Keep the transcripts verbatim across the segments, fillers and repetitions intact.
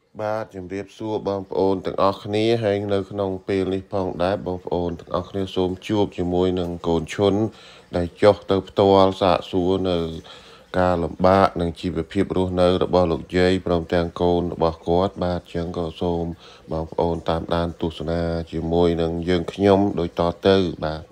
បាទជំរាបសួរបងប្អូនទាំងអស់គ្នាហើយនៅក្នុងពេលនេះផងដែរបងប្អូនទាំងអស់គ្នាសូមជួបជាមួយនឹងកូនឈុនដែលចុះទៅផ្ទាល់សាកសួរនៅការលំបាកនិងជីវភាពរស់នៅរបស់លោកយាយព្រមទាំងកូនរបស់គាត់បាទចឹងក៏សូមបងប្អូនតាមដានទស្សនាជាមួយនឹងយើងខ្ញុំដូចតទៅបាទ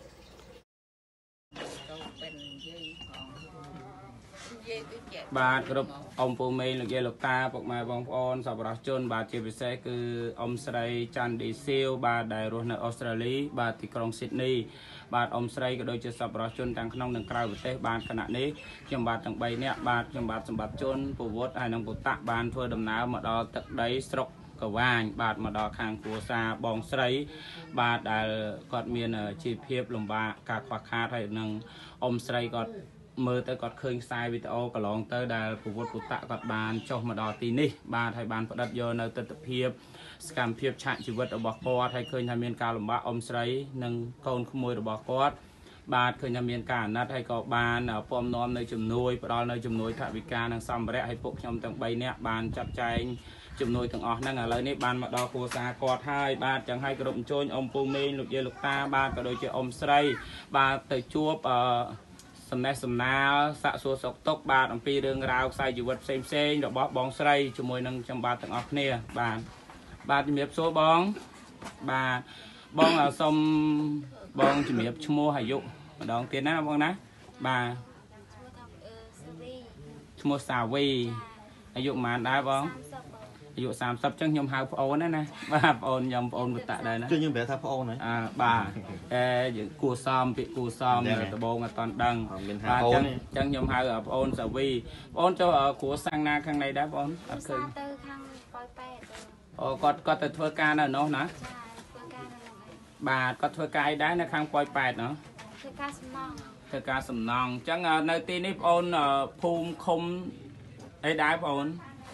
បាទគ្រប់អ៊ំពូមេលោកយាយលោកតាពុកម៉ែបងប្អូនសប្បុរសជនបាទជាពិសេសគឺអ៊ំស្រីច័ន្ទឌីសៀវបាទដែលរស់នៅអូស្ត្រាលីបាទទីក្រុងស៊ីដនីបាទអ៊ំស្រីក៏ដូចជាសប្បុរសជនទាំងក្នុងនិងក្រៅប្រទេសបាទគណៈនេះខ្ញុំបាទទាំងបីនាក់បាទខ្ញុំបាទសម្បត្តិជនពវត្តហើយនិងពុតៈបានធ្វើដំណើរមកដល់ទឹកដីស្រុកកវាញបាទមកដល់ខាងគ្រួសារបងស្រីបាទដែលគាត់មានជីវភាពលំបាកការខ្វះខាតហើយនឹងអ៊ំស្រីគាត់មើលទៅគាត់ឃើញខ្សែវីដេអូកន្លងទៅដែលពវត្តពុតៈគាត់បានចុះមកដល់ទីនេះបាទហើយបានផ្ដិតយកនៅទស្សនវិជ្ជាសកម្មភាពឆាកជីវិតរបស់គាត់ហើយឃើញថាមានការលំបាកអ៊ំស្រីនិងកូនក្មួយរបស់គាត់បាទឃើញថាមានការអាណិតហើយក៏បានពំនាំនៅជំនួយផ្ដល់នៅជំនួយថវិកានិងសម្ភារៈឲ្យពួកខ្ញុំទាំងបីនាក់បានចាត់ចែងជំនួយទាំងអស់ហ្នឹងឥឡូវនេះបានមកដល់គ្រួសារគាត់ហើយបាទចឹងហើយគ្រប់អញ្ជើញអ៊ំពូមេងលោកយាយលោកតាបាទក៏ដូចជាអ៊ំស្រីបាទទៅជួបអឺសំណេះសំណាលសាក់សួរសុខទុក្ខបាទអំពីរឿងរ៉ាវខ្សែជីវិតផ្សេងផ្សេងរបស់បងស្រីជាមួយនឹងខ្ញុំបាទទាំងអស់គ្នាបាទបាទជំរាបសួរបងបាទបងសូមបងជំរាបឈ្មោះអាយុម្ដងទៀតណាបងណាបាទឈ្មោះសាវីអាយុប៉ុន្មានដែរបងអាយុសាមសិបចឹងខ្ញុំហៅប្អូនណាណាបាទប្អូនខ្ញុំប្អូនពុតៈដែរណាជួយខ្ញុំប្រាប់ថាប្អូនហ្នឹងអើបាទអេយើងគួសមពាក្យគួសមដបងអត់តន់ដឹងបាទចឹងចឹងខ្ញុំហៅប្អូនសាវីប្អូនចូលគ្រួសាំងណាខាងណីដែរបងអត់ឃើញទៅខាងប៉ោយប៉ែតអូគាត់គាត់ទៅធ្វើការនៅនោះណាធ្វើការនៅនោះបាទគាត់ធ្វើការអីដែរនៅខាងប៉ោយប៉ែតណាធ្វើការសំណងធ្វើការសំណងចឹងនៅទីនេះប្អូនភូមិឃុំអីដែរប្អូន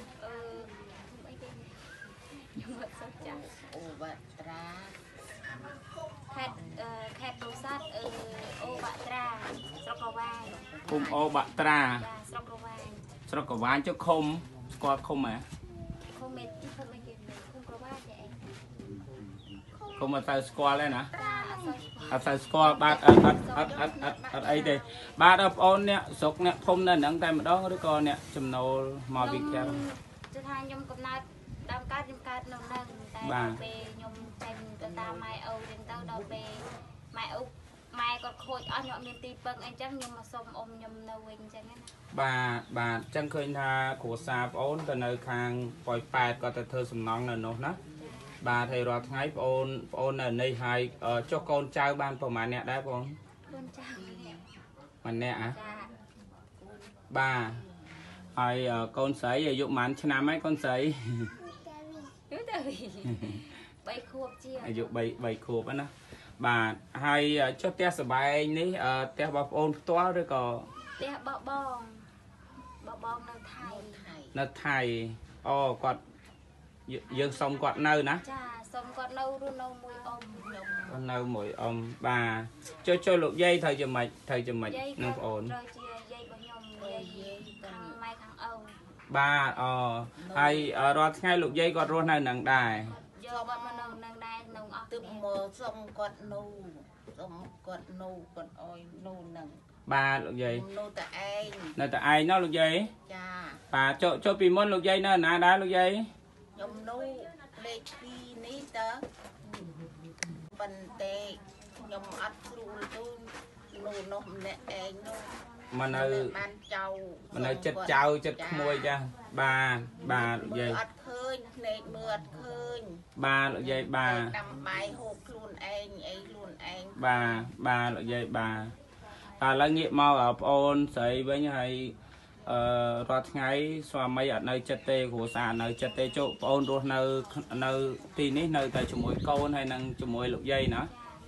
អូបាត្រាខេត្តខេត្តពោធិ៍សាត់អូបាត្រាស្រុកកវាញភូមិអូបាត្រាស្រុកកវាញស្រុកកវាញចុះឃុំស្គាល់ឃុំហ៎ឃុំមេឃុំអីគេឃុំកវាញទេឃុំអត់ទៅស្គាល់ទេណាអត់ទៅស្គាល់បាទអត់អត់អត់អត់អត់អត់អីទេបាទបងប្អូនអ្នកស្រុកអ្នកភូមិនៅហ្នឹងតែម្ដងឬក៏អ្នកចំណូលមកពីក្រៅគឺថាខ្ញុំកំណើតដើមកើតខ្ញុំកើតនៅហ្នឹងតែដល់ពេលខ្ញុំចេញទៅតាមម៉ែអូវិញទៅដល់ពេលម៉ែអូម៉ែគាត់ខូចអស់ខ្ញុំអត់មានទីពឹងអីចឹងខ្ញុំមកសុំអ៊ំខ្ញុំនៅវិញចឹងណាបាទបាទចឹងឃើញថាគ្រួសារប្អូនទៅនៅខាងប៉ោយប៉ែតគាត់ទៅធ្វើសំណង់នៅនោះណាបាទហើយរាល់ថ្ងៃប្អូនប្អូននៅនេះហើយចុះកូនចៅបានប្រហែលអ្នកដែរបងកូនចៅម្នាក់ហ៎បាទហើយកូនស្រីអាយុប៉ុន្មានឆ្នាំហើយកូនស្រីយូរទៅបីខួបជាអាយុ3 3ខួបណាបាទហើយចុះផ្ទះសបែងនេះផ្ទះបងប្អូនផ្ទាល់ឬក៏ផ្ទះបបងបបងនៅថៃនៅថៃអូគាត់យើងសុំគាត់នៅណាចាសុំគាត់នៅរស់នៅមួយអ៊ំខ្ញុំនៅមួយអ៊ំបាទចុះចុះលោកយាយត្រូវចំណេចត្រូវចំណេចនឹងប្អូនត្រូវជាយាយរបស់ខ្ញុំយាយខាងម៉ែខាងឪបាទអូហើយរាល់ថ្ងៃលោកយាយគាត់រស់នៅនឹងដែរយកបាត់មកនៅនឹងដែរនៅអស់ទឹកមកសុំគាត់នៅសុំគាត់នៅគាត់អោយនៅនឹងបាទលោកយាយនៅតែឯងនៅតែឯងណាលោកយាយចាបាទចុះចុះពីមុនលោកយាយនៅណាដែរលោកយាយខ្ញុំនៅលេខពីរនេះតើប៉ុន្តែខ្ញុំអត់ស្រួលទៅនៅនោះម្នាក់ឯងនោះមកនៅបានចៅមកនៅចិត្តចៅចិត្តក្មួយចាបាទបាទលោកយាយអត់ឃើញភ្នែកមើលអត់ឃើញបាទលោកយាយបាទដាំបាយហូបខ្លួនឯងអីខ្លួនឯងបាទបាទលោកយាយបាទតែឥឡូវងាកមកប្អូនស្រីវិញហើយអឺរាល់ថ្ងៃស្វាមីអត់នៅចិត្តទេគ្រួសារនៅចិត្តទេចុះប្អូនរស់នៅនៅទីនេះនៅតែជាមួយកូនហើយនឹងជាមួយលោកយាយណា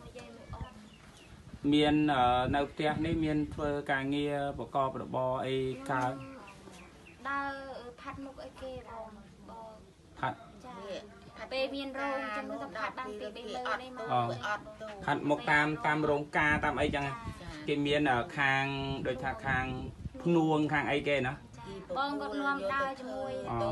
មាននៅផ្ទះនេះមានធ្វើការងារប្រកបរបរអីកើតដើរផាត់មុខអីគេបងបងផាត់ចាពេលមានរោងចឹងទៅផាត់បានពីពីលើនេះមកអត់ផាត់មុខតាមតាមរោងការតាមអីចឹងគេមានខាងដូចថាខាងភ្នួងខាងអីគេណាបងគាត់នាំដើរជាមួយ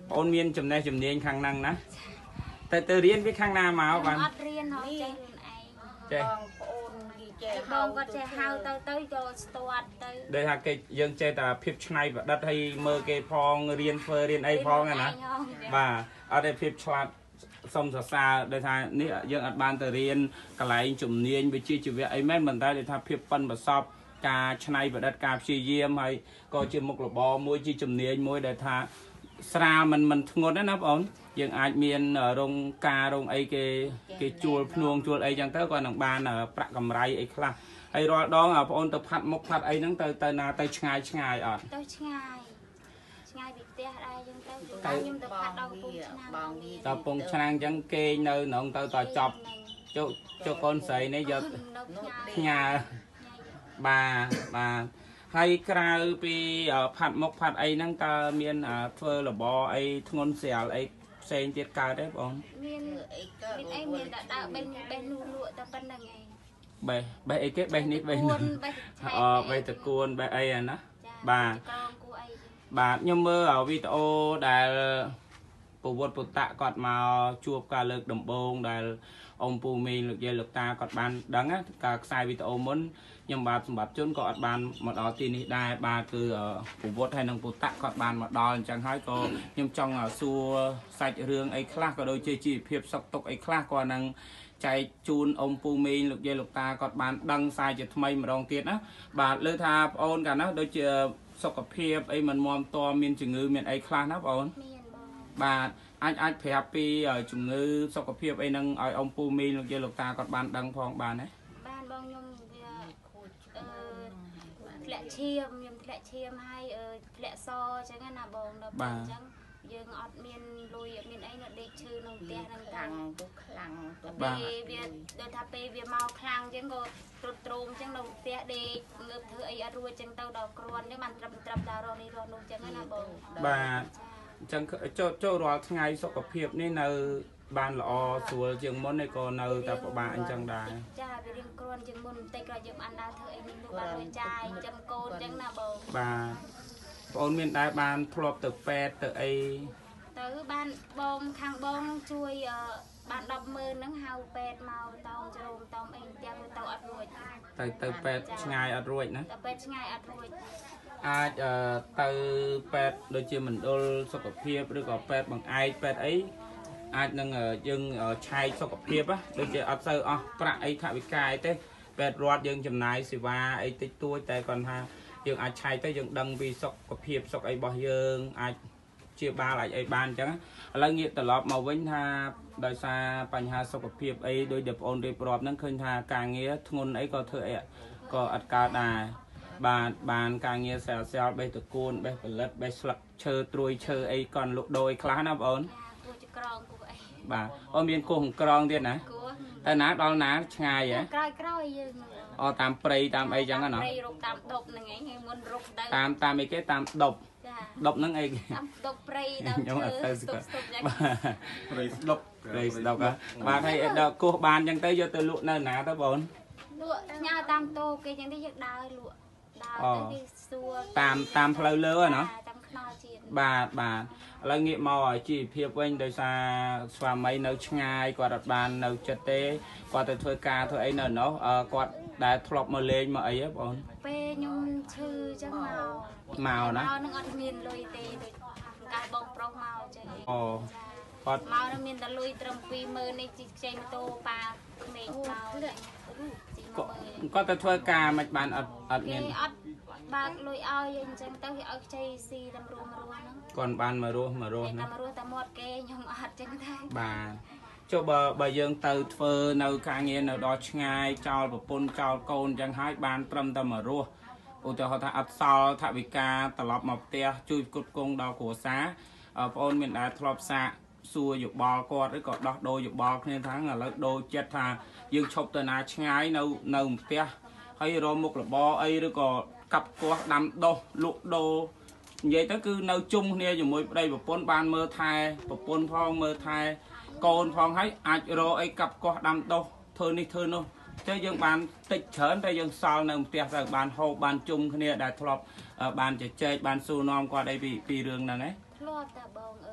អូនមានចំណេះជំនាញខាងហ្នឹងណាតែទៅរៀនវាខាងណាមកបានអត់រៀនហ៎ចេះខ្លួនឯងចេះបងប្អូនគេចេះបងគាត់ចេះហៅទៅទៅចូលស្ទាត់ទៅដែលថាគេយើងចេះតែភាពច្នៃប្រឌិតឲ្យមើលគេផងរៀនធ្វើរៀនអីផងណាបាទអត់ទេភាពឆ្លាតសុំសរសើរដែលថានេះយើងអត់បានទៅរៀនកន្លែងជំនាញវិជ្ជាជីវៈអីមែនមិនតែថាភាពប៉ិនប្រសប់ការច្នៃប្រឌិតការព្យាយាមហើយក៏ជាមុខរបរមួយជាជំនាញមួយដែលថាស្រាលមិនមិនធ្ងន់ណាបងប្អូនយើងអាចមានរោងការរោងអីគេគេជួលភ្នួងជួលអីចឹងទៅក៏នឹងបានប្រាក់កម្រៃអីខ្លះហើយរាល់ដងបងប្អូនទៅផាត់មុខផាត់អីហ្នឹងទៅទៅណាទៅឆ្ងាយឆ្ងាយអត់ទៅឆ្ងាយឆ្ងាយពីផ្ទះដែរចឹងទៅខ្ញុំទៅផាត់ដល់ពងឆ្នាំបងវាដល់ពងឆ្នាំងចឹងគេនៅក្នុងទៅតចប់ចុះចុះកូនស្រីនេះយកផ្ញើបាទបាទហើយក្រៅពីផាត់មុខផាត់អីហ្នឹងតើមានធ្វើរបរអីធ្ងន់ស្រាលអីផ្សេងទៀតកើតទេបងមានអីកើតមានអីមានតែដើរបេះបេះលូលក់តែប៉ុណ្្នឹងឯងបេះបេះអីគេបេះនេះបេះនេះអឺបេះតកួនបេះអីអាណាបាទបាទខ្ញុំមើលវីដេអូដែលពវត្តពុតៈគាត់មកជួបការលើកដំបូងដែលông Pù Mìលោកយាយលោកតាគាត់បានដឹងណាការខ្សែវីដេអូមុនខ្ញុំបាទសម្បត្តិជនក៏អត់បានមកដល់ទីនេះដែរបាទគឺពវត្តហើយនឹងពុតៈគាត់បានមកដល់អញ្ចឹងហើយក៏ខ្ញុំចង់សួរសាច់រឿងអីខ្លះក៏ដូចជាជីវភាពសុខទុក្ខអីខ្លះក៏នឹងចែកជូនông Pù Mìលោកយាយលោកតាគាត់បានដឹងខ្សែជាថ្មីម្ដងទៀតណាបាទលើថាបងអូនកាលណាដូចជាសុខភាពអីមិនមាំតមានជំងឺមានអីខ្លះណាបងអូនបាទអាចអាចប្រាប់ពីជំងឺសុខភាពអីហ្នឹងឲ្យông Pù Mìលោកយាយលោកតាគាត់បានដឹងផងបានទេបានបងខ្ញុំវាខូចអឺធ្លាក់ឈាមខ្ញុំធ្លាក់ឈាមហើយធ្លាក់សអញ្ចឹងណាបងដល់ពេលអញ្ចឹងយើងអត់មានលុយអត់មានអីនៅដេកឈឺនៅផ្ទះហ្នឹងតាំងពុះខ្លាំងទៅពេលវាដូចថាពេលវាមកខ្លាំងអញ្ចឹងក៏ទ្រុឌទ្រោមអញ្ចឹងនៅផ្ទះដេកងើបធ្វើអីអត់រួចអញ្ចឹងទៅដល់គ្រាន់អញ្ចឹងបានត្រឹមត្រឹមដល់រស់នេះរស់នោះអញ្ចឹងណាបងបាទអញ្ចឹងចូលចូលរាល់ថ្ងៃសុខភាពនេះនៅបានល្អស្រួលជាងមុនឯក៏នៅតែពិបាកអញ្ចឹងដែរចាវារៀងគ្រាន់ជាងមុនបន្តិចក៏យើងបានដើរធ្វើអីនេះនោះបានលុយចាយចិញ្ចឹមកូនអញ្ចឹងណាបងបាទបងអូនមានដែរបានធ្លាប់ទៅពេទ្យទៅអីទៅបានបងខាងបងជួយបានដប់ម៉ឺនហ្នឹងហៅពេទ្យមកតោងជ្រោមតោងអីទាំងទៅអត់រួចទៅទៅពេទ្យឆ្ងាយអត់រួចណាទៅពេទ្យឆ្ងាយអត់រួចអាចទៅពេទ្យដូចជាមណ្ឌលសុខភាពឬក៏ពេទ្យបង្អែកពេទ្យអីអាចនឹងយើងឆែកសុខភាពណាដូចជាអត់សូវអស់ប្រាក់អីថវិកាអីទេពេទ្យរដ្ឋយើងចំណាយសេវាអីតិចតួចតែគាត់ថាយើងអាចឆែកទៅយើងដឹងពីសុខភាពសុខអីរបស់យើងអាចជាបាលអាចអីបានអញ្ចឹងឥឡូវងាកត្រឡប់មកវិញថាដោយសារបញ្ហាសុខភាពអីដោយដែលបងអូនរៀបរាប់ហ្នឹងឃើញថាការងារធ្ងន់អីក៏ធ្វើអីក៏អត់កើតដែរបាទបានការងារស្រាលស្រាលបេះតកួនបេះផលិតបេះស្លឹកឈើត្រួយឈើអីកន់លក់ដូរអីខ្លះណាបងអូនគួរជាក្រងគួរអីបាទអូនមានគោះក្រងទៀតណាគួរតែណាដល់ណាឆ្ងាយហ៎ក្រោយក្រោយយើងអូតាមព្រៃតាមអីចឹងណាព្រៃរុកតាមដប់ហ្នឹងឯងមុនរុកទៅតាមតាមអីគេតាមដប់ដប់ហ្នឹងអីតាមដប់ព្រៃដល់ខ្ញុំអត់ទៅស្ទប់ស្ទប់ចឹងព្រៃស្ដប់ព្រៃស្ដប់បាទហើយដល់គោះបានចឹងទៅយកទៅលក់នៅណាទៅបងលក់ផ្ញើតាមតូគេចឹងទៅយើងដើរលក់ដើរទៅគេសួរតាមតាមផ្លូវលើហ៎ណាតាមខ្នល់ជាតិបាទបាទឥឡូវងាកមកឲ្យជីវភាពវិញដោយសារស្វាមីនៅឆ្ងាយគាត់អត់បាននៅចិត្តទេគាត់ទៅធ្វើការធ្វើអីនៅនោះគាត់ដែលធ្លាប់មកលេងមកអីហ៎បងពេលខ្ញុំឈឺចឹងមកមកណាមកនឹងអត់មានលុយទេដូចកាសបងប្រុសមកចឹងអូគាត់មកនឹងមានតែលុយត្រឹមពីរម៉ឺននេះខ្ចីម៉ូតូប៉ាក្មេងមកគាត់ទៅធ្វើការមិនបានអត់អត់មានអត់បើកលុយឲ្យអញ្ចឹងទៅគេឲ្យខ្ចីស៊ីតែរស់មករស់ហ្នឹងគាត់បានមករស់មករស់ណាតែមករស់តែមាត់គេខ្ញុំអត់ចឹងដែរបាទចុះបើបើយើងទៅធ្វើនៅការងារនៅដល់ឆ្ងាយចោលប្រពន្ធចោលកូនចឹងហើយបានត្រឹមតែមករស់ឧទាហរណ៍ថាអត់សល់ថវិកាត្រឡប់មកផ្ទះជួយផ្គត់ផ្គង់ដល់គ្រួសារបងអូនមានដែរធ្លាប់សាកសួរយោបល់គាត់ឬក៏ដោះដូរយោបល់គ្នាថាឥឡូវដូរចិត្តថាយើងឈប់ទៅណាឆ្ងាយនៅនៅផ្ទះហើយរកមុខរបរអីឬក៏កាប់គាស់ដាំដុះលក់ដូរនិយាយទៅគឺនៅជុំគ្នាជាមួយប្តីប្រពន្ធបានមើលថែប្រពន្ធផងមើលថែកូនផងហើយអាចរកអីកាប់គាស់ដាំដុះធ្វើនេះធ្វើនោះតែយើងបានតិចច្រើនតែយើងសល់នៅផ្ទះទៅបានហូបបានជុំគ្នាដែលធ្លាប់បានជជែកបានសួរនាំគាត់អីពីពីរឿងហ្នឹងឯងធ្លាប់តែបងអើ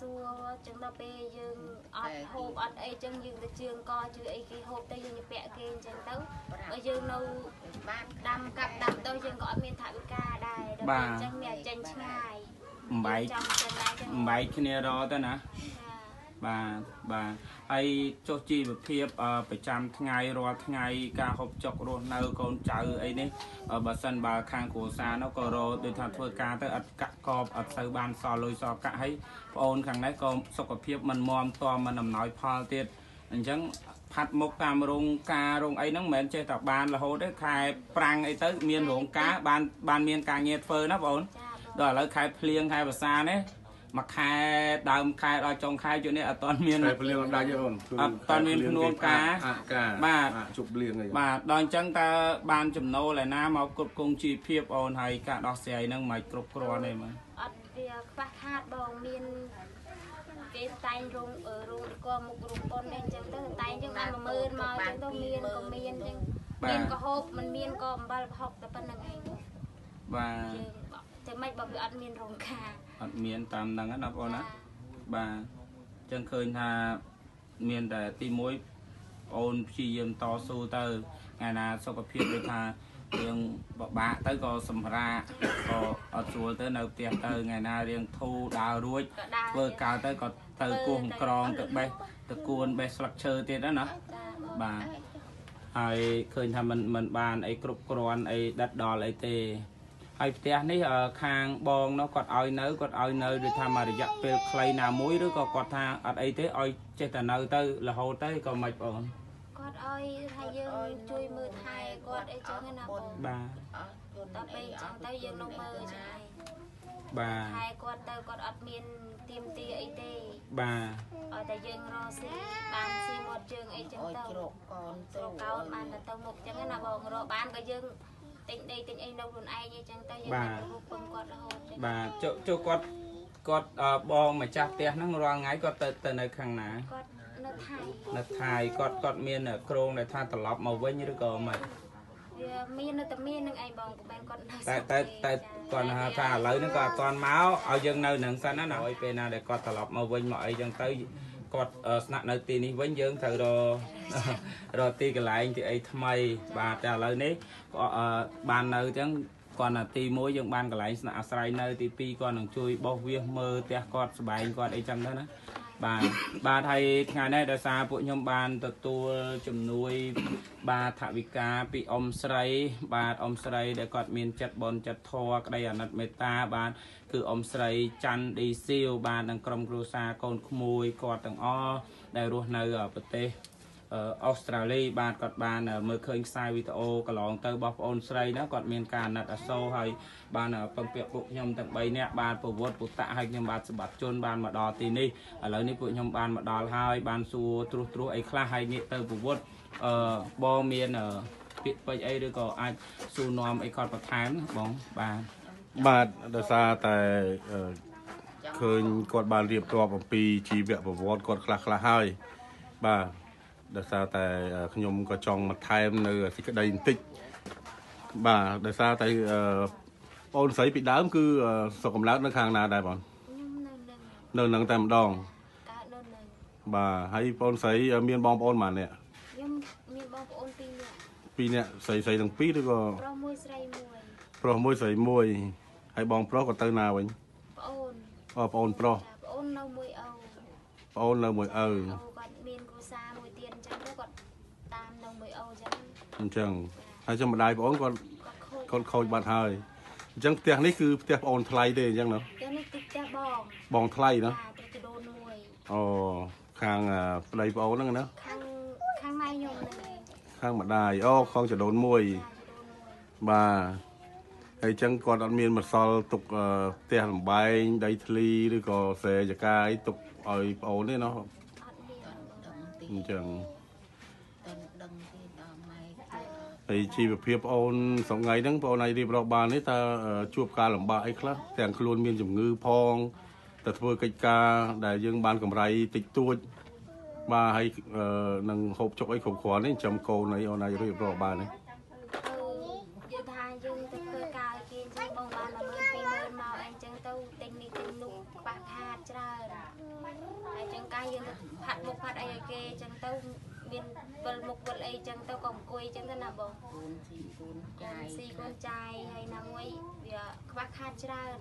ซัวจังเราไปยืงอัดโฮอัดไอจังยืงแต่เชืองก็จือไอกี่โฮแต่ยืงจะแปะเกณฑ์จังเต้าไอยืงเราดำกับดำเต้ายืงก็มีถ่ายวิกาได้จังเนี่ยจังง่ายใบใบขี้เนรอตัวนะบาบาไอโจจีแบบเพียบไปจำไงรอไงการหอบจกรถเนื้อคนเจอไอนี่บาสันบาคางโกซาเนาะก็รอโดยทางทัวร์การแต่อัดกะกอบอัดใส่บานซอลอยซอกะให้โอนขังนั้นก็สกปรกมันมอมตัวมันนำน้อยพอเตี้ยอันจังผัดมกตามรงการงไอ้น้องเหม็นเจตับบานละโหได้ขายปรังไอ้เต้เมียนหลงกาบานบานเมียนกาเงียดเฟอร์นะบอลดอกแล้วขายเพลียงขายภาษาเนี่ยมาขายดาวขายเราจงขายอยู่เนี่ยตอนเมียนเพลียงได้เยอะคนตอนเมียนพนวงกาบ้าจุบเลียงเลยบ้าดอนจังตาบานจำโนเลยนะมากดกงจีเพียบโอนให้กะดอกเสียนั่งไม่กรุบกรอเลยมั้งอัดเดียฟ้าคาดบองเมียนเกณฑ์ไตรงเออรงก็มุกรงต้นเองจังตั้งไตจังอันมาเมินมาจังต้องเมียนก็เมียนจังเมียนก็ฮบมันเมียนก็บาลพอกแต่เป็นยังไงบ้าจะไม่บอกอัดเมียนรงคาอัดเมียนตามดังนั้นนะพ่อนะบ้าจังเคยทาเมียนแต่ตีมวยโอนชีเยี่ยมต่อสู้เตอร์ไงนะสกปรกเลยทาเรียงบะเตอร์ก็สมราก็อัดสัวเตอร์เอาเตียเตอร์ไงนะเรียงทูดาวรุ่ยเวอร์กาวเตอร์ก็เตอร์กุ้งกรองตึกใบตะกูลใบสลักเชอร์เตี้ยนั่นนะบ้าไอ้เคยทำมันมันบานไอ้กรุบกรอนไอ้ดัดดอลไอ้เตไอ้เตี้ยนี่คางบองnóกอดเอาเนื้อกอดเอาเนื้อโดยทำมาระยะเป็นใครหนามุ้ยหรือก็กอดทางอัดไอ้เต้เอาเจตนาเต้ละโหเต้ก็ไม่ปนกอดเอาไทยยืนช่วยมือไทยกอดไอ้จังเงินนะปนบ้าต่อไปจังเต้ยืนลงมือใช่บ้าไทยกอดเต้กอดอัดเมียนทีมตีไอ้เต้บ้าเอาแต่ยืนรอสิบานซีหมดยืนไอ้จังเต้ก่อนโตเก้ามันแต่เต้หมกจังเงินนะบอกรอบานก็ยืนติงได้ติงไอ้เราโดนไอ้ยังจังเต้ยังรูปปงกอดละโหดบ้าโจโจกอดกอดบองมาจับเตี้ยนั่งรอไงก็เตเตในข้างหน้ากอดนักไทยนักไทยกอดกอดเมียนเนี่ยโครงในท่าตลบมาไว้ยังหรือก็ไม่เมียนแต่เมียนนั่งไอ้บองก็เป็นกอดแต่แต่แต่ก่อนนะถ้าเลยนั่งก็ตอนเมาเอายังเนินหนังสั้นนั่นหน่อยเป็นอะไรกอดตลบมาไว้มาไอ้ยังเต้กอดสนับในตีนี้ไว้ยังเธอรอรอตีกันหลายที่ไอ้ทำไมบาแต่เลยนี้ก็บานเนอจังก่อนน่ะตีมวยยังบานกันหลายสนับสไลเนอร์ตีปีก่อนหนังช่วยบอกเวียมือเตะกอดสบายก่อนไอ้จังนั้นนะบาบาไทยงานได้ดาซาปุยมบานตัวจำนวนบาถวิกาปีอมสไลบาอมสไลได้กอดมีนจัดบอลจัดทอก็ได้อนัดเมตาบานคืออมสไลจันดีซิลบานดังกรมครูซาโกนขโมยกอดต่างอ้อได้รู้ในประเทศออสเตรเลียบานกอดบานเมื่อเคยใส่วิดีโอกระลองเตอร์บอฟออนสไลนะกอดมีการนัดโซ่ให้บานเปิ่มเปียกปุกยมตั้งใบเนี่ยบานปูวดปุตตะให้ยมบานสบัดจนบานมาดอตีนี่แล้วนี่ปุยมบานมาดอให้บานสูตรุตรุไอ้คลาให้เนี่ยเตอร์ปูวดบอเมียนปิดไปไอ้หรือก็ไอ้สูนอมไอ้คอดประทานบองบานบาดดาซาแต่เคยกอดบานเรียบตัวปีชีเบียปูวดกอดคลาคลาให้บาดาซาแต่ขยมก็จองมาไทม์เนื้อสิกระไดติกบ่าดาซาแต่โอนใส่ปิดดาวคือสกมลักนักทางนาได้บ่เนินหนังแต่มดองบ่าให้โอนใส่เมียนบองโอนมาเนี่ยปีเนี่ยใส่ใส่ทั้งปีด้วยก็โปรมวยใส่มวยโปรมวยใส่มวยให้บองโปรก็เติมนาวันโอนอ๋อโอนโปรโอนเรามวยเอาโอนเรามวยเอาจังให้จำได้บอกว่าคนคนคอยบาดหายจังเตียงนี่คือเตียงอ่อนทลายเด้ยังเนาะเตียงนี่ติดเตียงบองบองทลายเนาะจะโดนมวยอ๋อข้างอ่าปลายอ่อนนั่นเนาะข้างข้างในยงเลยข้างมาได้อ๋อคงจะโดนมวยบ่าไอ้จังก่อนอันเมียนมาซอลตกเตียงใบได้ทลีหรือก็เสยจากการตกอ่อยอ่อนนี่เนาะจังไอ้ชีวิตเพียบเอาสองไงนั่งเอาในรีบรอบานนี่ตาจูบการลำบากไอ้คลาแต่งครูนมีนจมงือพองแต่ทัวร์กิจการได้ยังบานกำไรติดตัวมาให้นังหบจกไอ้ขบขวานนี่จำโกในเอาในรีบรอบานนี่ยืนทางยืนตะเกียกายกินจังบองบานละเมินปีเมินมาเองจังเต้าเต็งนี่เต็งนุกปากขาดจ้าយើងផាត់មុខផាត់អីឲ្យគេចឹងទៅមានវិលមុខវិលអីចឹងទៅក៏អង្គុយចឹងទៅណាបងកូនស៊ីកូនចាយស៊ីកូនចាយហើយណាមួយវាខ្វះខាតច្រើន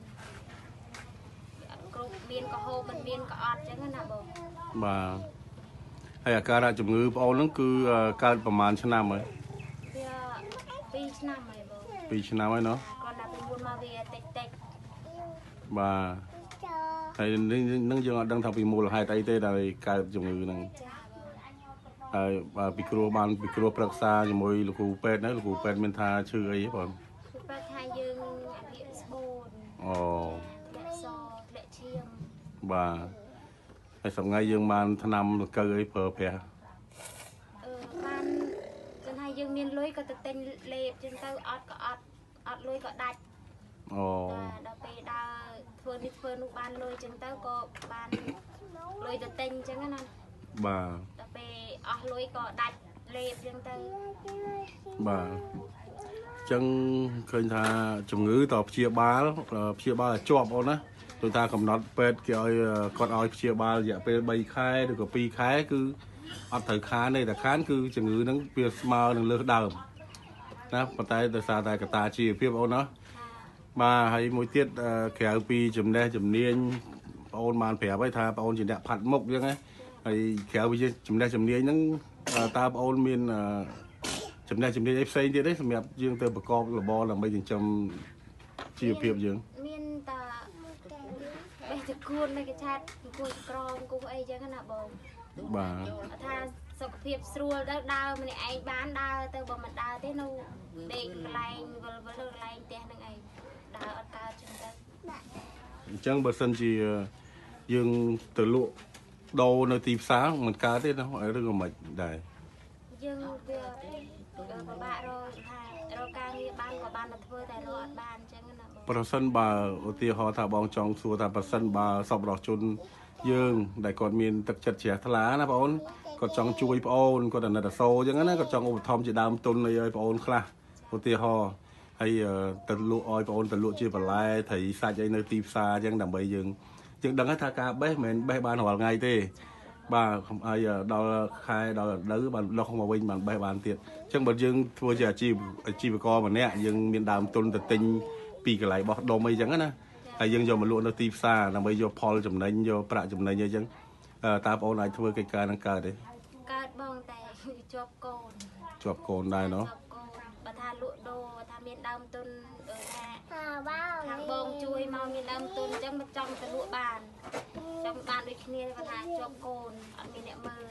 គ្រប់មានក៏ហូបមិនមានក៏អត់ចឹងណាបងបាទហើយអាការៈជំងឺបងអូនហ្នឹងគឺកើតប្រហែលឆ្នាំហើយវាពីរឆ្នាំហើយបងពីរឆ្នាំហើយเนาะគាត់តែពីមុនមកវាតិចតិចបាទហើយនឹងយើងអត់ដឹងថាពីមូលហេតុអីទេដែលកើតជំងឺហ្នឹងហើយពីគ្រូបានពីគ្រូប្រឹក្សាជាមួយលោកគ្រូពេទ្យហ្នឹងលោកគ្រូពេទ្យមានថាឈឺអីបងគ្រូពេទ្យថាយើងអភិស្បូនអូលាក់សលាក់ឈាមបាទហើយសម្ងាយយើងបានថ្នាំលកៅអីប្រើប្រាស់អឺបានចឹងថាយើងមានលុយក៏ទៅទិញលេបចឹងទៅអត់ក៏អត់អត់លុយក៏ដាច់អូដល់ពេលដើរធ្វើនេះធ្វើនោះបានលុយចឹងទៅក៏បានលុយទៅទិញចឹងណាបាទដល់ពេលអស់លុយក៏ដាច់លេបចឹងទៅបាទចឹងឃើញថាជំងឺតព្យាបាលព្យាបាលឲ្យជាប់អូនណាដូចថាកំណត់ពេទ្យគេឲ្យគាត់ឲ្យព្យាបាលរយៈពេលបីខែឬក៏ពីរខែគឺអត់ត្រូវខានទេតែខានគឺជំងឺហ្នឹងវាស្មើនឹងលើសដើមណាប៉ុន្តែដោយសារតែកត្តាជីវភាពអូនណាបាទហើយមួយទៀតក្រៅពីចំណេះជំនាញបងអូនបានប្រាប់ឲ្យថាបងអូនជាអ្នកផាត់មុខអញ្ចឹងហើយក្រៅពីចំណេះជំនាញហ្នឹងតើបងអូនមានចំណេះជំនាញអីផ្សេងទៀតទេសម្រាប់យើងទៅប្រកបរបរដើម្បីចិញ្ចឹមជីវភាពយើងមានតែបេះតគួននៅកឆាតគួយក្រមគូអីចឹងណាបងបាទថាសុខភាពស្រួលទៅដើរម្នាក់ឯងបានដើរទៅបើមិនដើរទេនៅដេកកន្លែងវិលវិលកន្លែងផ្ទះហ្នឹងឯងដើរអត់កើតចឹងទៅអញ្ចឹងបើសិនជាយើងទៅលក់ដូរនៅទីផ្សារមិនកើតទេណាឬក៏មិនដែរយើងវាពិបាករកថារកការងារបានក៏បានតែធ្វើតែរកអត់បានចឹងណាបងប្រសិនបើឧទាហរណ៍ថាបងចង់សួរថាប្រសិនបើសប្បុរសជនយើងដែលគាត់មានទឹកចិត្តជ្រះថ្លាណាបងអូនគាត់ចង់ជួយបងអូនគាត់អាណិតអាសូរចឹងណាគាត់ចង់ឧបត្ថម្ភជាដើមទុនអីឲ្យបងអូនខ្លះឧទាហរណ៍ហើយទៅលក់ឲ្យបងអូនទៅលក់ជាបន្លែត្រីសាច់អីនៅទីផ្សារចឹងដើម្បីយើងយើងដឹងថាការបេះមិនមែនបេះបានរាល់ថ្ងៃទេបាទហើយដល់ខែដល់រដូវបានលុះមកវិញបានបេះបានទៀតអញ្ចឹងបើយើងធ្វើជាអាជីវអាជីវករម្នាក់យើងមានដើមទុនទៅទិញពីកន្លែងបោះដុំអីចឹងណាហើយយើងយកមកលក់នៅទីផ្សារដើម្បីយកផលចំណេញយកប្រាក់ចំណេញអីចឹងតើបងអូនអាចធ្វើកិច្ចការនឹងកើតទេកើតបងតែជាប់កូនជាប់កូនដែរเนาะបើថាលក់ដូរថាមានដើមទុនដូចថាខាងបងជួយមកមានដើមទុនអញ្ចឹងមិនចង់ទៅលក់បានចង់បានដូចគ្នាបើថាជាប់កូនអត់មានអ្នកមើល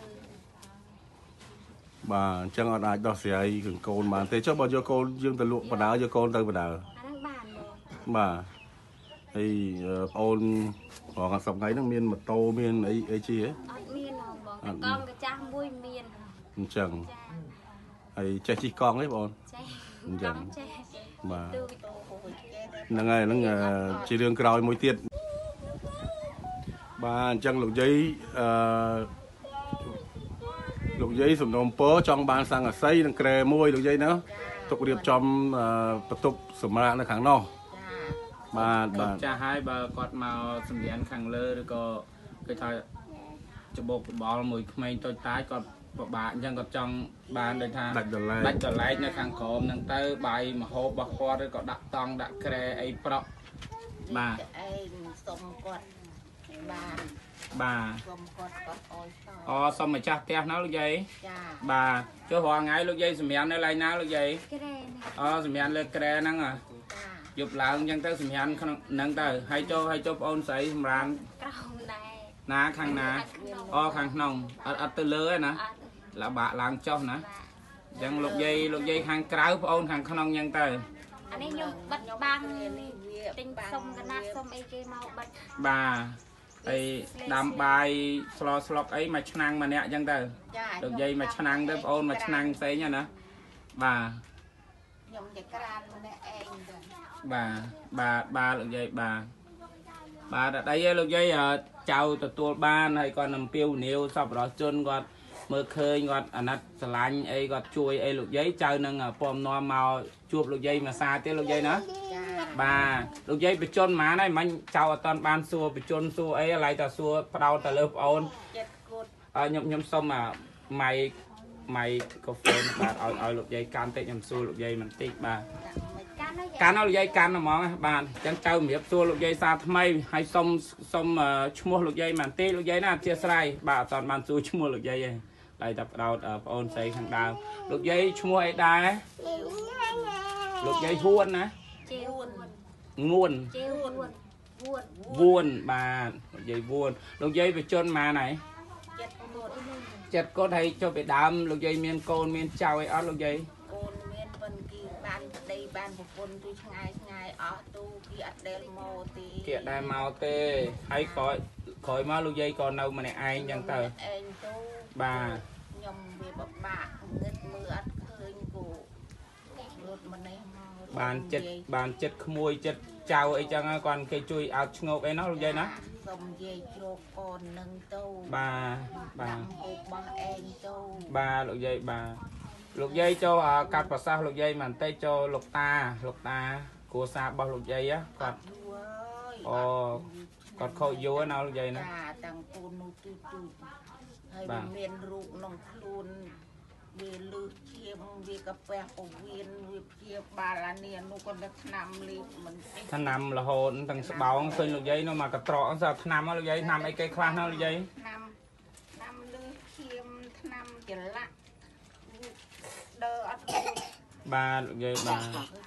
បាទអញ្ចឹងអត់អាចដោះស្រាយរឿងកូនបានទេចុះបើយកកូនយើងទៅលក់បដាយកកូនទៅបដាអាហ្នឹងបានបងបាទហើយបងអូនរងសប្ងៃហ្នឹងមានម៉ូតូមានអីអីជិះហ៎អត់មានហ៎បងកង់កាចាស់មួយមានអញ្ចឹងហើយចេះជិះកង់ទេបងអូនចេះអញ្ចឹងចេះបាទហ្នឹងហើយហ្នឹងជារឿងក្រោយមួយទៀតបាទអញ្ចឹងលោកយាយអឺលោកយាយសំណូមពរចង់បានសង្កសីនិងក្រែមួយលោកយាយណាទុករៀបចំបន្ទប់សម្រាប់នៅខាងនោះបាទបាទចាស់ហើយបើគាត់មកសម្រាប់ខាងលើឬក៏គេថាច្បោកបបល់មួយក្មេងតូចតាចគាត់ពិបាកអញ្ចឹងគាត់ចង់បានដូចថាដាច់ដលែកដាច់ដលែកនៅខាងក្រោមហ្នឹងទៅបាយមហូបរបស់គាត់ឬក៏ដាក់តង់ដាក់ក្រែអីប្រក់បាទឯងសុំគាត់បានបាទសុំគាត់គាត់អោយអូសុំម្ចាស់ផ្ទះណាលោកយាយចាបាទចុះរាល់ថ្ងៃលោកយាយសម្រាននៅកន្លែងណាលោកយាយក្រែអូសម្រានលើក្រែហ្នឹងហ៎យប់ឡើងអញ្ចឹងទៅសម្រានក្នុងហ្នឹងទៅហើយចូលហើយចូលបងអូនស្រីសម្រានក្រោមដែរណាខាងណាអូខាងក្នុងអត់អត់ទៅលើទេណាលបាក់ឡើងចុះណាអញ្ចឹងលោកយាយលោកយាយខាងក្រៅបងអូនខាងក្នុងអញ្ចឹងទៅអានេះខ្ញុំបិទបាំងនេះវាទិញសុំកណាត់សុំអីគេមកបិទបាទហើយដាំបាយស្លស្លុកអីមួយឆ្នាំម្នាក់អញ្ចឹងទៅលោកយាយមួយឆ្នាំទៅបងអូនមួយឆ្នាំផ្សេងណាបាទខ្ញុំជាក្រានម្នាក់ឯងទៅបាទបាទបាទលោកយាយបាទបាទអត់អីទេលោកយាយចៅទទួលបានហើយគាត់អំពាវនាវសប្បុរសជនគាត់មើលឃើញគាត់អាណិតស្រឡាញ់អីគាត់ជួយអីលោកយាយចៅនឹងពំនាំមកជួបលោកយាយមួយសារទៀតលោកយាយណាបាទលោកយាយបញ្ជនហ្មងហើយមិញចៅអត់តាន់បានសួរបញ្ជនសួរអីឡើយតែសួរផ្ដោតទៅលើប្អូន nhom nhom xong mà mày mày có phone bà ở ở lục dây can tệ nhom xua lục dây mình tít bà can nó lục dây can nó món bà chẳng trâu miệp xua lục dây xa tham mây hay xong xong mua lục dây mình tít lục dây nè chia sài bà toàn bàn xua mua lục dây lại tập đầu ở ôn xây thằng đào lục dây mua ai đá lục dây huôn nè nguồn vuông bà lục dây vuông lục dây về chân mà này chặt có thấy cho bị đám lục dây miên côn miên chào ấy ở lục dây côn miên bên kia ban đây ban một con tôi ngày ngày ở tu kia đèn màu tì kia đèn màu tê hay coi coi mà lục dây còn đâu mà này ai chẳng tờ bà nhom về bạc bạc ngất mưa ăn khơi cổ rốt mà này bàn chết bàn chết mùi chết chào ấy chẳng còn cây chui áo ngộp ấy nó lục dây nó xong dây cho con nâng tâu bà bà tâu bà lục dây bà lục dây cho cắt vào sao lục dây màn tay cho lục ta lục ta của xa bao lục dây á còn ồ còn khâu vô nào lục dây nữa bà miền ruộng nông luôn về lư chiêm về cà phê của viên về chiêm bà là niên nó còn được năm liệp mình thanh năm là hồn thằng báo khơi lục dây nó mà cà trọ sao năm á lục dây năm ấy cây khoan nó lục dây năm năm lư chiêm năm chỉ lạ đỡ ắt bà lục dây bà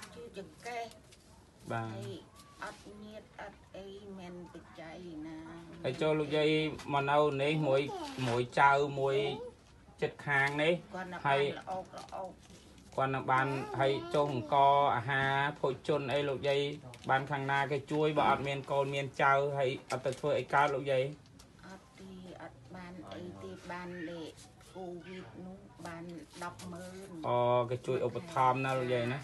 bà ắt nhiệt ắt ấy men bị cháy nè để cho lục dây mà đâu nấy mỗi mỗi trao mỗi chất hàng đấy hay quan ban hay cho hùng co à ha phôi chôn ấy lục dây ban khang na cái chuối bọt miền cồn miền trao hay ở từ phơi ấy cao lục dây ban ấy thì ban để covid nu ban đọc mơn ờ cái chuối ốp thom na lục dây nè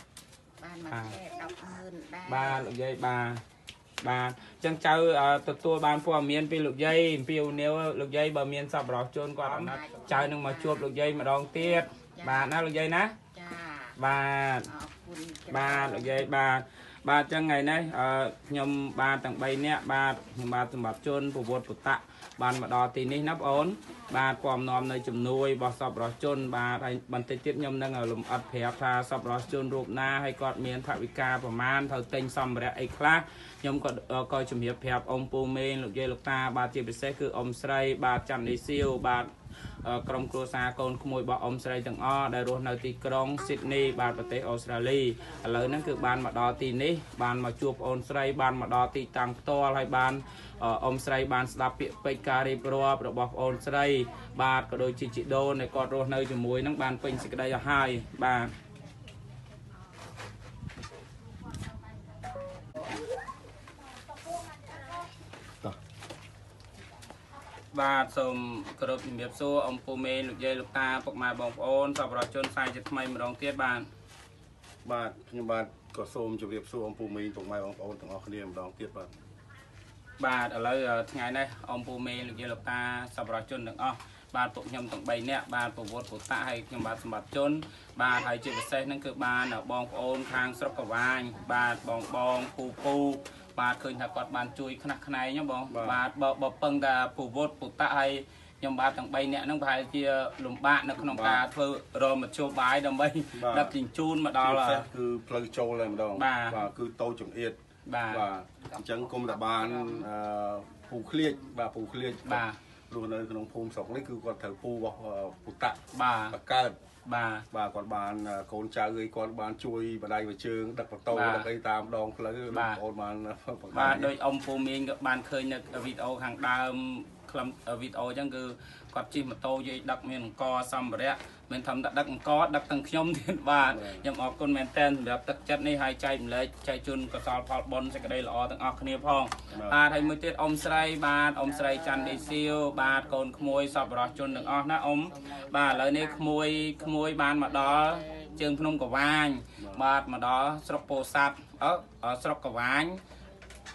ba lục dây ba bà chẳng trao từ tôi ban phò miền pi lục dây piu nếu lục dây bờ miền sập rõ chôn còn nó chơi nhưng mà chuột lục dây mà đòn tiết bà na lục dây ná bà bà lục dây bà bà chẳng ngày này nhom bà tặng bay nè bà bà tụm bắp chôn phụ vột phụ tạ bàn mà đò tì ní nắp ốn bà quòm nòm nơi chùm nuôi bò sập rõ chôn bà bàn tê tiếp nhom đang ở lùm ớt phèo pha sập rõ chôn rụp na hay cọt miền thạ vika và man thầu tinh xăm bẹt ấy khác nhom có coi chùm hiệp hẹp ông pu mê lục dây lục ta bà chia bê xe cứ ông sray bà chăn đi siêu bàក្រុមគ្រួសារកូនក្មួយរបស់អ៊ំស្រីទាំងអស់ដែលរស់នៅទីក្រុង Sydney បាទប្រទេសអូស្ត្រាលីឥឡូវហ្នឹងគឺបានមកដល់ទីនេះបានមកជួបអូនស្រីបានមកដល់ទីតាំងផ្ទាល់ហើយបានអ៊ំស្រីបានស្ដាប់ពាក្យពេចន៍ការរៀបរាប់របស់អូនស្រីបាទក៏ដូចជាជីដូនដែលគាត់រស់នៅជាមួយហ្នឹងបានពេញសេចក្តីឲ្យហើយបាទបាទសូមគោរពជំរាបសួរអំពូមេលោកយាយលោកតាពុកម៉ែបងប្អូនសប្បុរសជនសាយជាថ្មីម្ដងទៀតបាទបាទខ្ញុំបាទក៏សូមជម្រាបសួរអំពូមេពុកម៉ែបងប្អូនទាំងអស់គ្នាម្ដងទៀតបាទបាទឥឡូវថ្ងៃនេះអំពូមេលោកយាយលោកតាសប្បុរសជនទាំងអស់បាទពួកខ្ញុំទាំងបីនាក់បាទប្រវត្តិពុតៈហើយខ្ញុំបាទសម្បត្តិជនបាទហើយជាពិសេសហ្នឹងគឺបានបងប្អូនខាងស្រុកកវាញបាទបងបងពូពូបាទឃើញថាគាត់បានជួយខ្នះខ្នែងបងបាទបើពឹងថាពូវត្តពុតៈហើយខ្ញុំបាទទាំងបីនាក់ហ្នឹងប្រហែលជាលំបាកនៅក្នុងការធ្វើរមធ្យោបាយដើម្បីដឹកជញ្ជូនមកដល់គឺផ្លូវចូលតែម្ដងបាទគឺតូចចង្អៀតបាទបាទអញ្ចឹងគុំតែបានពូឃ្លៀចបាទពូឃ្លៀចបាទរស់នៅក្នុងភូមិស្រុកនេះគឺគាត់ត្រូវពូរបស់ពុតៈបាទកើតបាទបាទគាត់បានកូនចៅអីគាត់បានជួយបដៃបជើងដឹកម៉ូតូដឹកអីតាមដងផ្លូវបងប្អូនបានបាទដោយអ៊ំពូមីងក៏បានឃើញនៅវីដេអូខាងដើមខ្លឹមវីដេអូអញ្ចឹងគឺគាត់ជិះម៉ូតូយាយដឹកមានអង្គសម្ភារៈមិនធម្មតាដឹកអង្គដឹកទាំងខ្ញុំទៀតបាទខ្ញុំអរគុណមែនតើសម្រាប់ទឹកចិត្តនេះហើយចែកម្លែកចែកជូនកសលផលបុណ្យសេចក្តីល្អទាំងអស់គ្នាផងបាទហើយមួយទៀតអ៊ំស្រីបាទអ៊ំស្រីច័ន្ទឌីសៀវបាទកូនក្មួយសប្បុរសជនទាំងអស់ណាអ៊ំបាទឥឡូវនេះក្មួយក្មួយបានមកដល់ជើងភ្នំកវាញបាទមកដល់ស្រុកពោធិ៍សាត់អឺស្រុកកវាញ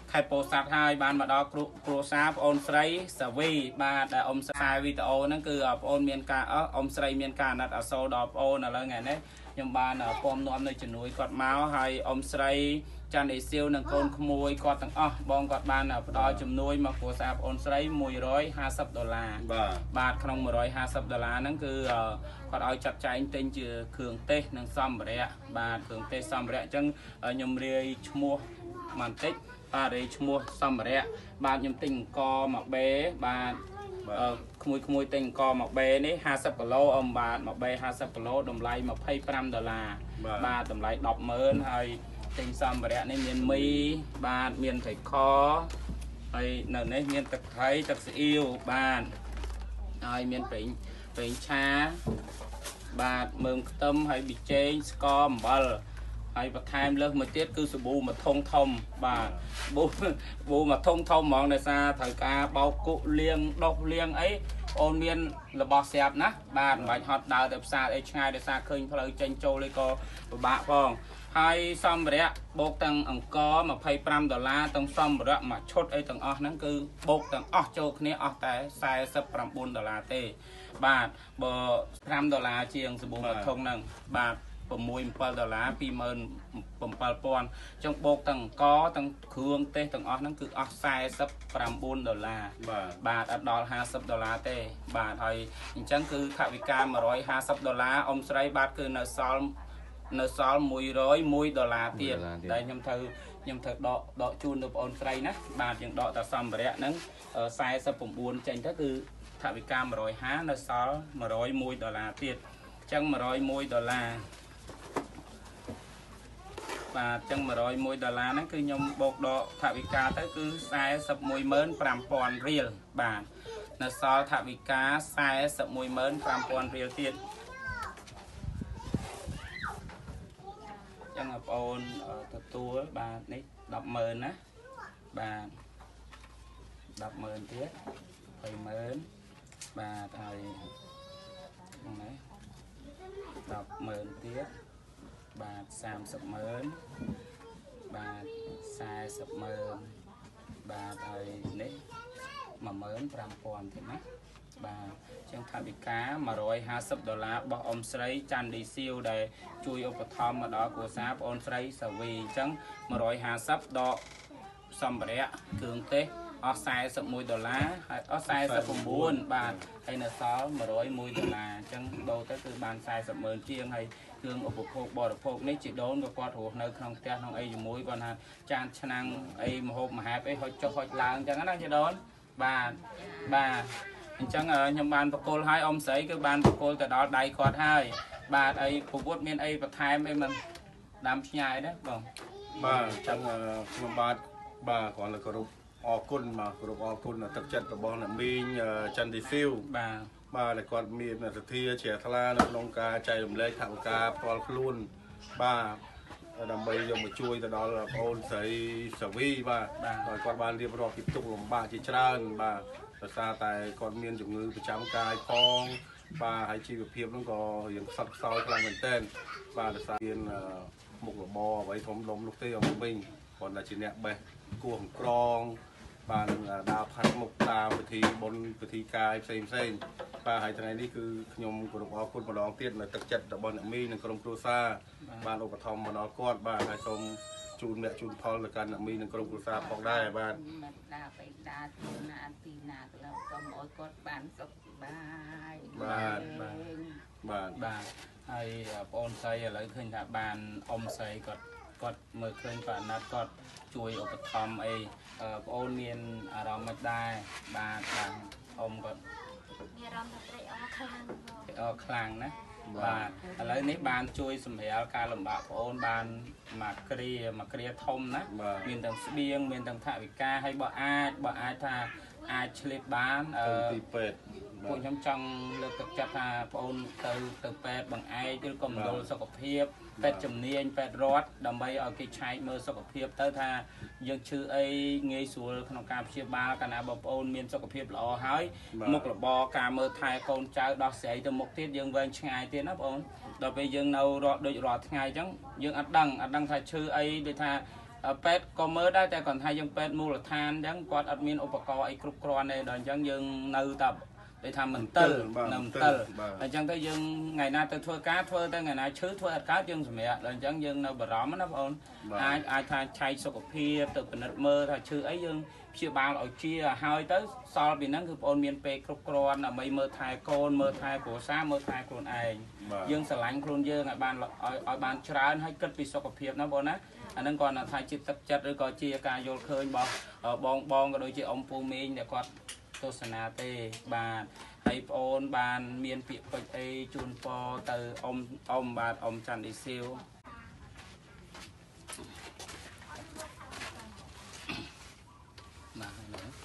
ខេត្តពោធិ៍សាត់ហើយបានមកដល់គ្រូគ្រួសារប្អូនស្រីសាវីបាទដែលអ៊ំខ្សែវីដេអូហ្នឹងគឺប្អូនមានការអ៊ំស្រីមានការអាណិតអាសូរដល់ប្អូនឥឡូវថ្ងៃនេះខ្ញុំបានពំនាំនៅជំនួយគាត់មកហើយអ៊ំស្រីចាន់អេសៀវនិងកូនក្មួយគាត់ទាំងអស់បងគាត់បានផ្ដល់ជំនួយមកគ្រួសារប្អូនស្រីមួយរយហាសិបដុល្លារបាទបាទក្នុងមួយរយហាសិបដុល្លារហ្នឹងគឺគាត់ឲ្យចាត់ចែងទិញជាគ្រឿងទេសនិងសម្ភារៈបាទគ្រឿងទេសសម្ភារៈអញ្ចឹងខ្ញុំរាយឈ្មោះបន្តិចបាទរាយឈ្មោះសម្ភារៈបាទខ្ញុំទិញអង្គមកបេបាទក្មួយក្មួយទិញអង្គមកបេនេះហាសិបគីឡូអមបាទមកបេហាសិបគីឡូតម្លៃម្ភៃប្រាំដុល្លារបាទតម្លៃដប់ម៉ឺនហើយទិញសម្ភារៈនេះមានមីបាទមានត្រីខហើយនៅនេះមានទឹកថៃទឹកស៊ីអ៊ីវបាទហើយមានប្រេងប្រេងឆាបាទមើមខ្ទឹមហើយប៊ីចេងស្ករអំបិលហើយបន្ថែមលើសមួយទៀតគឺសាប៊ូមួយធុងធំបាទសាប៊ូសាប៊ូមួយធុងធំហ្មងដោយសារត្រូវការបោកគក់លាងដុសលាងអីអូនមានរបស់ស្រាប់ណាបាទមិនបាច់ហត់ដើរទៅផ្សារអីឆ្ងាយដោយសារឃើញផ្លូវចេញចូលអីក៏ពិបាកផងហើយសម្ភារៈបូកទាំងអង្គម្ភៃប្រាំដុល្លារទាំងសម្ភារៈមួយឈុតអីទាំងអស់ហ្នឹងគឺបូកទាំងអស់ចូលគ្នាអស់តែសែសិបប្រាំបួនដុល្លារទេបាទបើប្រាំដុល្លារជាងសាប៊ូមួយធុងហ្នឹងបាទ៦ 7ដុល្លារ ពីរម៉ឺនbảyពាន់អញ្ចឹងបូកទាំងអង្គទាំងគ្រឿងទេសទាំងអស់ហ្នឹងគឺអស់សែសិបប្រាំបួនដុល្លារបាទបាទអត់ដល់ហាសិបដុល្លារទេបាទហើយអញ្ចឹងគឺថវិកាមួយរយហាសិបដុល្លារអ៊ំស្រីបាទគឺនៅសល់នៅសល់មួយរយមួយដុល្លារទៀតដែលខ្ញុំត្រូវខ្ញុំត្រូវដកដកជូនទៅបងអូនស្រីណាបាទយើងដកតែសម្ភារៈហ្នឹងសែសិប៩ចេញទៅគឺថវិកាមួយរយហានៅសល់មួយរយមួយដុល្លារទៀតអញ្ចឹងមួយរយមួយដុល្លារបាទអញ្ចឹងមួយរយមួយដុល្លារហ្នឹងគឺខ្ញុំបូកដកថវិកាទៅគឺសែសិបមួយម៉ឺនប្រាំពាន់រៀលបាទនៅសល់ថវិកាសែសិបមួយម៉ឺនប្រាំពាន់រៀលទៀតចឹងបងប្អូនទទួលបាទនេះដប់ម៉ឺនណាបាទដប់ម៉ឺនទៀតបីម៉ឺនបាទហើយហ្នឹងណាដប់ម៉ឺនទៀតបាទសាមសិបម៉ឺនបាទសែសិបម៉ឺនបាទហើយនេះមួយម៉ឺនប្រាំពាន់ទៀតណាបាទជាងថវិកាមួយរយហាសិបដុល្លាររបស់អ៊ំស្រីចាន់ឌីសៀវដែលជួយឧបត្ថម្ភមកដល់គ្រួសារបងអូនស្រីសាវីអញ្ចឹងមួយរយហាសិបដកសម្ភារៈគ្រឿងទេសអស់សែសិបមួយដុល្លារហើយអស់សែសិប៩បាទហើយនៅសល់មួយរយមួយដុល្លារអញ្ចឹងដូរទៅគឺបានសែសិបម៉ឺនជាងហើយគ្រឿងឧបភោគបរិភោគនេះជីដូនក៏គាត់រស់នៅក្នុងផ្ទះក្នុងអីជាមួយគាត់ថាចានឆ្នាំងអីម្ហូបមហាបអីហុចចុះហុចឡើងអញ្ចឹងណាជីដូនបាទបាទអញ្ចឹងខ្ញុំបានបកគលឲ្យអ៊ំស្រីគឺបានបកគលទៅដល់ដៃគាត់ហើយបាទអីពុទ្ធមានអីបន្ថែមអីមិនដាំផ្ញើដែរបងបាទអញ្ចឹងខ្ញុំបាទបាទគ្រាន់តែគោរពអរគុណមកគោរពអរគុណទឹកចិត្តរបស់អ្នកមីងចន្ទឌីសៀវបាទបាទដែលគាត់មានសទ្ធាជ្រះថ្លានៅក្នុងការចែករំលែកថវិកាផ្ទាល់ខ្លួនបាទដើម្បីយកមកជួយទៅដល់បងអូនស្រីសាវីបាទហើយគាត់បានរៀបរាប់ពីទុក្ខលំបាកជាច្រើនបាទដោយសារតែគាត់មានជំងឺប្រចាំកាយផងបាទហើយជីវភាពហ្នឹងក៏រៀងខ្សត់ខ្សោយខ្លាំងមែនទែនបាទដោយសារមានមុខរបរអ្វីធំដុំនោះទេអំវិញគាត់តែជាអ្នកបេះគោះក្រងបានដើរផាត់មុខតាមពិធីបុណ្យពិធីការផ្សេងផ្សេងបាទហើយថ្ងៃនេះគឺខ្ញុំគោរពអរគុណម្ដងទៀតនៅទឹកចិត្តរបស់អ្នកមីនិងក្រុមគ្រួសារបានឧបត្ថម្ភមកដល់គាត់បាទហើយសូមជូនអ្នកជូនផលទៅកាន់អ្នកមីនិងក្រុមគ្រួសារផងដែរបាទមិនដាបៃតាជួនណាទីណាក៏លើសូមឲ្យគាត់បានសុខសប្បាយបាទបាទបាទហើយបងអូនស្រីឥឡូវឃើញថាបានអ៊ំស្រីគាត់គាត់មើលឃើញគាត់ណាត់គាត់ជួយឧបត្ថម្ភអីបងអូនមានអារម្មណ៍មិនដែរបាទបាទអ៊ំគាត់មានអារម្មណ៍ថាត្រេកអរខ្លាំងអរខ្លាំងណាបាទឥឡូវនេះបានជួយសម្រាលការលំបាកបងអូនបានមកគ្រាមកគ្រាធំណាមានទាំងស្បៀងមានទាំងថវិកាហើយបើអាចបើអាចថាអាចឆ្លៀតបានអឺទីពេទ្យពួកខ្ញុំចង់លើកទឹកចិត្តថាបងអូនទៅទៅពេទ្យបង្អែកឬក៏មណ្ឌលសុខភាពពេទ្យជំនាញពេទ្យរដ្ឋដើម្បីឲ្យគេឆែកមើលសុខភាពទៅថាយើងឈឺអីងាយស្រួលក្នុងការព្យាបាលកាលណាបងប្អូនមានសុខភាពល្អហើយមុខរបរការមើលថែកូនចៅដោះស្រាយទៅមុខទៀតយើងវែងឆ្ងាយទៀតណាបងអូនដល់ពេលយើងនៅរត់ដូចរាល់ថ្ងៃអញ្ចឹងយើងអត់ដឹងអត់ដឹងថាឈឺអីដូចថាពេទ្យក៏មើលដែរតែគាត់ថាយើងពេទ្យមូលដ្ឋានអញ្ចឹងគាត់អត់មានឧបករណ៍អីគ្រប់គ្រាន់ទេដល់អញ្ចឹងយើងនៅតែដូចថាមិនតិលនៅមិនតិលអញ្ចឹងទៅយើងថ្ងៃណាទៅធ្វើការធ្វើទៅថ្ងៃណាឈឺធ្វើអត់កើតយើងសម្រាប់ដល់អញ្ចឹងយើងនៅបារម្ភណាបងប្អូនអាចអាចថាឆែកសុខភាពទៅពិនិត្យមើលថាឈឺអីយើងព្យាបាលឲ្យជាហើយទៅសល់ពីហ្នឹងគឺបងប្អូនមានពេលគ្រប់គ្រាន់ដើម្បីមើលថែកូនមើលថែគ្រួសារមើលថែខ្លួនឯងយើងស្រឡាញ់ខ្លួនយើងឲ្យបានឲ្យឲ្យបានច្រើនហើយគិតពីសុខភាពណាបងណាអាហ្នឹងគាត់ថាជាទឹកចិត្តឬក៏ជាការយល់ឃើញរបស់បងបងក៏ដូចជាអ៊ំពូមីងដែលគាត់ទស្សនាទេបាទហើយបងអូនបានមានពាក្យពេចន៍អីជូនពរទៅអ៊ំអ៊ំបាទអ៊ំច័ន្ទឌីស៊ីវបាទ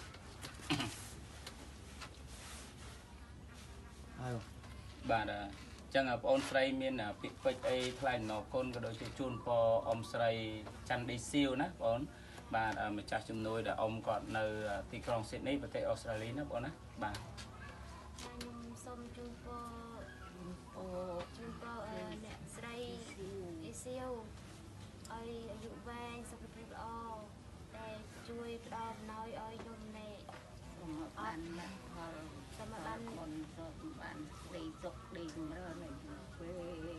ហើយបាទអញ្ចឹងបងអូនស្រីមានពាក្យពេចន៍អីថ្លែងអំណរគុណក៏ដូចជាជូនពរអ៊ំស្រីច័ន្ទឌីស៊ីវណាបងអូនបាទម្ចាស់ជំនួយដែលអ៊ំគាត់នៅទីក្រុងស៊ីដនីប្រទេសអូស្ត្រាលីណាបងណាបាទខ្ញុំសូមជូនពរអូជូនពរអ្នកស្រីអ៊ីស៊ីវឲ្យអាយុវែងសុខភាពល្អដែលជួយផ្ដល់អំណោយឲ្យខ្ញុំនេះបានផលសូមបានបុណ្យសូមបានស្រីសុខដេកចម្រើនឲ្យពេលឲ្យ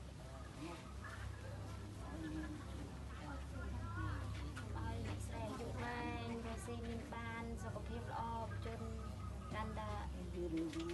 អ្នកស្រីអាយុវែងរស់ស៊ីមានបានសុខភាពល្អជន់កាន់តែយឺនយូរ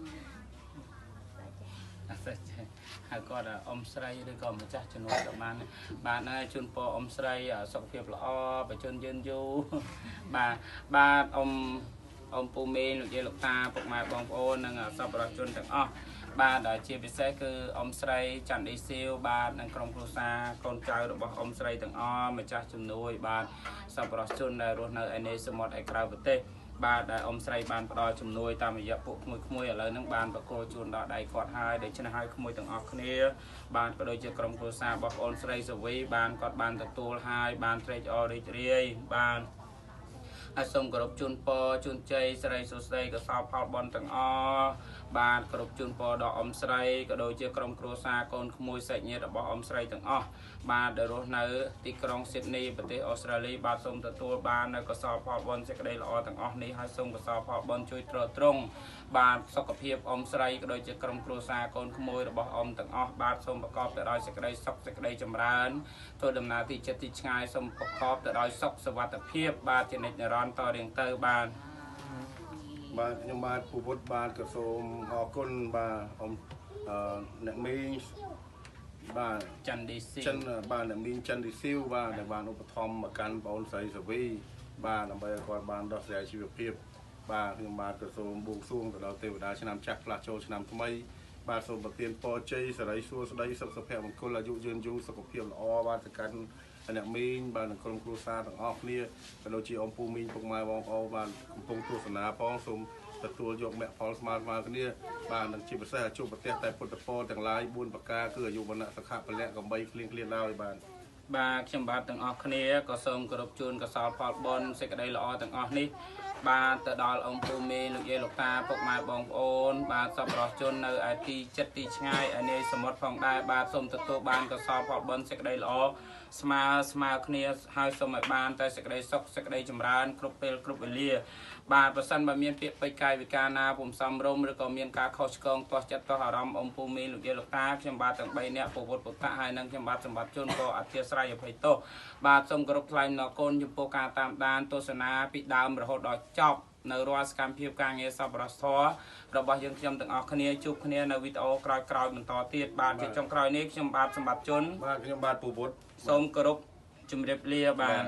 អត់ទេហើយគាត់អ៊ំស្រីឬក៏ម្ចាស់ជំនួយក៏បានបានហើយជូនពរអ៊ំស្រីសុខភាពល្អបច្ចុប្បន្នយឺនយូរបាទបាទអ៊ំអ៊ំពូមេលោកយាយលោកតាពុកម៉ែបងប្អូននិងសប្បុរសជនទាំងអស់បាទជាពិសេសគឺអ៊ំស្រីច័ន្ទឌីស៊ីវបាទនិងក្រុមគ្រួសារកូនចៅរបស់អ៊ំស្រីទាំងអស់ម្ចាស់ជំនួយបាទសប្បុរសជនដែលរស់នៅឯនេសមុទ្រឯក្រៅប្រទេសបាទដែលអ៊ំស្រីបានផ្ដល់ជំនួយតាមរយៈពួកក្មួយក្មួយឥឡូវហ្នឹងបានប្រគល់ជូនដល់ដៃគាត់ហើយដូច្នេះហើយក្មួយទាំងអស់គ្នាបានក៏ដូចជាក្រុមគ្រួសាររបស់ប្អូនស្រីសវីបានគាត់បានទទួលហើយបានត្រេកអររីករាយបានហើយសូមគោរពជូនពរជូនជ័យសិរីសួស្តីកុសលផលបុណ្យទាំងអស់បានគោរពជូនពរដល់អ៊ំស្រីក៏ដូចជាក្រុមគ្រួសារកូនក្មួយសាច់ញាតិរបស់អ៊ំស្រីទាំងអស់បាទដែលរស់នៅទីក្រុងស៊ីដនីប្រទេសអូស្ត្រាលីបាទសូមទទួលបាននូវកុសលផលបុណ្យសេចក្តីល្អទាំងអស់នេះហើយសូមកុសលផលបុណ្យជួយទ្រទ្រង់បាទសុខភាពអ៊ំស្រីក៏ដូចជាក្រុមគ្រួសារកូនក្មួយរបស់អ៊ំទាំងអស់បាទសូមប្រកបទៅដោយសេចក្តីសុខសេចក្តីចម្រើនធ្វើដំណើរទីចិត្តទីឆ្ងាយសូមប្រកបទៅដោយសុខសុវត្ថិភាពបាទជានិច្ចនិរន្តរ៍តរៀងទៅបាទបាទខ្ញុំបាទពូពុទ្ធបាទក៏សូមអរគុណបាទអ៊ំអ្នកមីងបាទច័ន្ទឌីស៊ីវចិនបាទអ្នកមីងច័ន្ទឌីស៊ីវបាទដែលបានឧបត្ថម្ភមកកាន់បងស្រីសវីបាទដើម្បីឲ្យគាត់បានដោះស្រាយជីវភាពបាទខ្ញុំបាទក៏សូមបួងសួងទៅដល់ទេវតាឆ្នាំចាស់ផ្លាស់ចូលឆ្នាំថ្មីបាទសូមប្រទានពរជ័យសិរីសួស្តីសុខសុភមង្គលអាយុយឺនយូរសុខភាពល្អបាទទៅកាន់អ្នកមីងបាទនិងក្រុមគ្រួសារទាំងអស់គ្នាក៏ដូចជាអ៊ំពូមីងពុកម៉ែបងប្អូនបាទកំពុងទស្សនាផងសូមទទួលយកមគ្គផលស្មើស្មើគ្នាបាទនឹងជាពិសេសជួបប្រទេសតែពុទ្ធពរទាំងឡាយបួនប្រការគឺអាយុវណ្ណៈសុខៈពលៈកំបីគ្លៀងគ្លៀនឡើយបាទបាទខ្ញុំបាទទាំងអស់គ្នាក៏សូមគោរពជូនកុសលផលបុណ្យសេចក្តីល្អទាំងអស់នេះបាទទៅដល់អង្គពូមេលោកយាយលោកតាពុកម៉ែបងប្អូនបាទសប្បុរសជននៅឯទីចិត្តទីឆ្ងាយឯនេះសមុទ្រផងដែរបាទសូមទទួលបានកុសលផលបុណ្យសេចក្តីល្អស្មើស្មើគ្នាហើយសូមឲ្យបានតែសេចក្តីសុខសេចក្តីចម្រើនគ្រប់ពេលគ្រប់វេលាបាទប្រសិនបើមានពាក្យពេចន៍កាយវិការណាពុំសមរម្យឬក៏មានការខុសឆ្គងទាស់ចិត្តទាស់អារម្មណ៍អង្គពូមេលោកយាយលោកតាខ្ញុំបាទទាំងបីនាក់ពុទ្ធពុទ្ធហើយនិងខ្ញុំបាទសម្បត្តិជនក៏អធិស្ឋានអភ័យទោសបាទសូមគោរពថ្លែងអំណរគុណចំពោះការតាមដានទស្សនាពីដើមរហូតដល់ចប់នៅរាល់សកម្មភាពការងារសប្បុរសធម៌របស់យើងខ្ញុំទាំងអស់គ្នាជួបគ្នានៅវីដេអូក្រោយៗបន្តទៀតបាទជាចុងក្រោយនេះខ្ញុំបាទសម្បត្តិជនបាទខ្ញុំបាទពូពុទ្ធសូមគោរពជម្រាបលាបាទ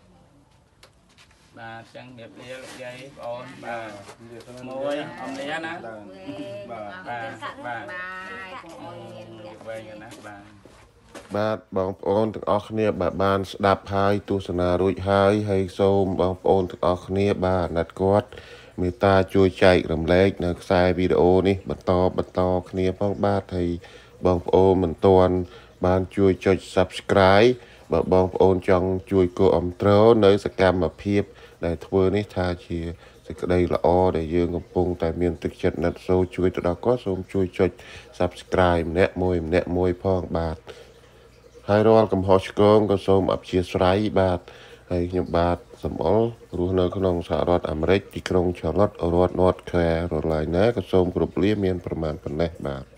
បាទចឹងជម្រាបលាលោកយាយបងអូនបាទមួយអំលាណាបាទបាទបាទវែងណាបាទបាទបងប្អូនទាំងអស់គ្នាបាទបានស្ដាប់ហើយទស្សនារួចហើយហើយសូមបងប្អូនទាំងអស់គ្នាបាទអាណិតគាត់មេត្តាជួយចែករំលែកនៅខ្សែវីដេអូនេះបន្តបន្តគ្នាផងបាទហើយបងប្អូនមិនទាន់បានជួយចុច Subscribe បើបងប្អូនចង់ជួយគាំទ្រនៅសកម្មភាពដែលធ្វើនេះថាជាសេចក្តីល្អដែលយើងកំពុងតែមានទឹកចិត្តណិតសូជួយទៅដល់គាត់សូមជួយចុច Subscribe ម្នាក់មួយម្នាក់មួយផងបាទហើយរាល់កំហុសឆ្គងក៏សូមអព្យាស្រ័យបាទហើយខ្ញុំបាទសំអល់រស់នៅក្នុងសហរដ្ឋអាមេរិកទីក្រុង Charlotte រដ្ឋ North Carolina ក៏សូមគោរពលាមានប្រមាណប៉ុណ្ណេះបាទ